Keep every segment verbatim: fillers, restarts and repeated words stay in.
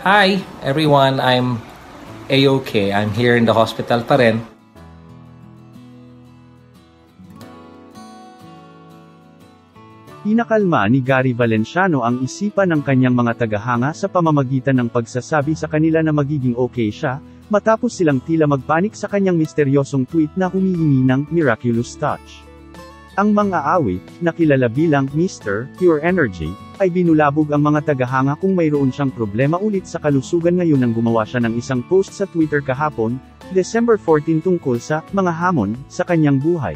Hi everyone, I'm A-okay. I'm here in the hospital pa rin. Pinakalma ni Gary Valenciano ang isipan ng kanyang mga tagahanga sa pamamagitan ng pagsasabi sa kanila na magiging okay siya, matapos silang tila magpanik sa kanyang misteryosong tweet na humihingi ng miraculous touch. Ang mga awit, na kilala bilang Mister Pure Energy, ay binulabog ang mga tagahanga kung mayroon siyang problema ulit sa kalusugan ngayon nang gumawa siya ng isang post sa Twitter kahapon, December fourteen tungkol sa mga hamon sa kanyang buhay.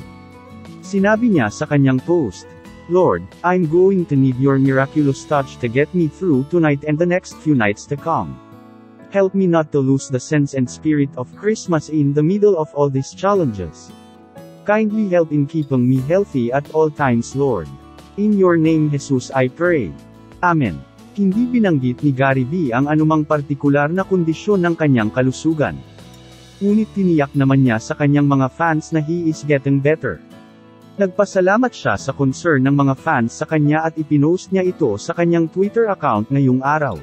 Sinabi niya sa kanyang post, "Lord, I'm going to need your miraculous touch to get me through tonight and the next few nights to come. Help me not to lose the sense and spirit of Christmas in the middle of all these challenges. Kindly help in keeping me healthy at all times, Lord. In your name Jesus I pray. Amen." Hindi binanggit ni Gary V ang anumang partikular na kondisyon ng kanyang kalusugan. Ngunit tiniyak naman niya sa kanyang mga fans na he is getting better. Nagpasalamat siya sa concern ng mga fans sa kanya at ipinost niya ito sa kanyang Twitter account ngayong araw.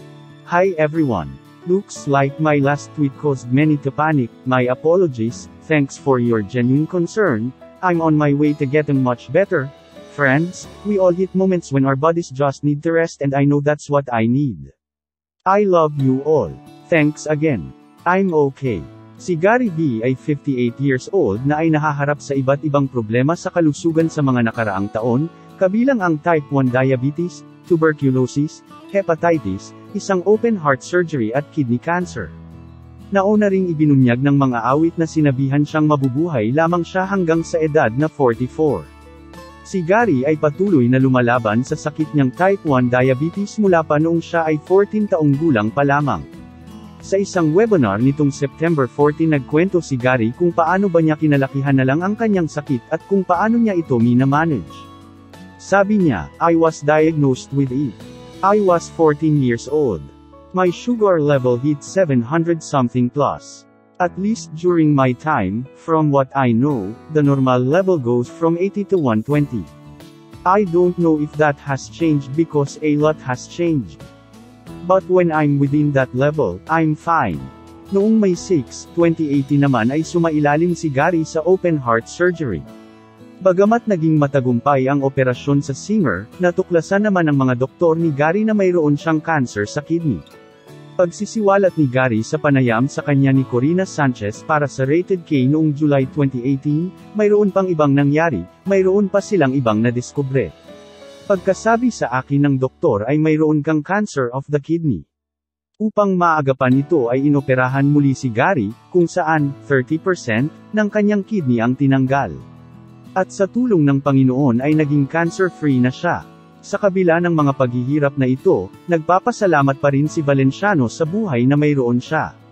"Hi everyone. Looks like my last tweet caused many to panic. My apologies. Thanks for your genuine concern. I'm on my way to getting much better. Friends, we all hit moments when our bodies just need to rest and I know that's what I need. I love you all. Thanks again. I'm okay." Si Gary V ay fifty-eight years old na ay nahaharap sa iba't ibang problema sa kalusugan sa mga nakaraang taon, kabilang ang type one diabetes, tuberculosis, hepatitis, isang open heart surgery at kidney cancer. Nauna ring ibinunyag ng mga awit na sinabihan siyang mabubuhay lamang siya hanggang sa edad na forty-four. Si Gary ay patuloy na lumalaban sa sakit niyang type one diabetes mula pa noong siya ay fourteen taong gulang pa lamang. Sa isang webinar nitong September fourteen nagkwento si Gary kung paano ba niya kinalakihan na lang ang kanyang sakit at kung paano niya ito minamanage. Sabi niya, "I was diagnosed with it. I was fourteen years old. My sugar level hit seven hundred something plus. At least during my time, from what I know, the normal level goes from eighty to one twenty. I don't know if that has changed because a lot has changed. But when I'm within that level, I'm fine." Noong May six, twenty eighteen naman ay sumailalim si Gary sa open heart surgery. Bagamat naging matagumpay ang operasyon sa singer, natuklasan naman ng mga doktor ni Gary na mayroon siyang cancer sa kidney. Pagsisiwalat ni Gary sa panayam sa kanya ni Corina Sanchez para sa Rated K noong July twenty eighteen, mayroon pang ibang nangyari, mayroon pa silang ibang nadiskubre. "Pagkasabi sa akin ng doktor ay mayroon kang cancer of the kidney." Upang maagapan ito ay inoperahan muli si Gary, kung saan, thirty percent, ng kanyang kidney ang tinanggal. At sa tulong ng Panginoon ay naging cancer-free na siya. Sa kabila ng mga paghihirap na ito, nagpapasalamat pa rin si Valenciano sa buhay na mayroon siya.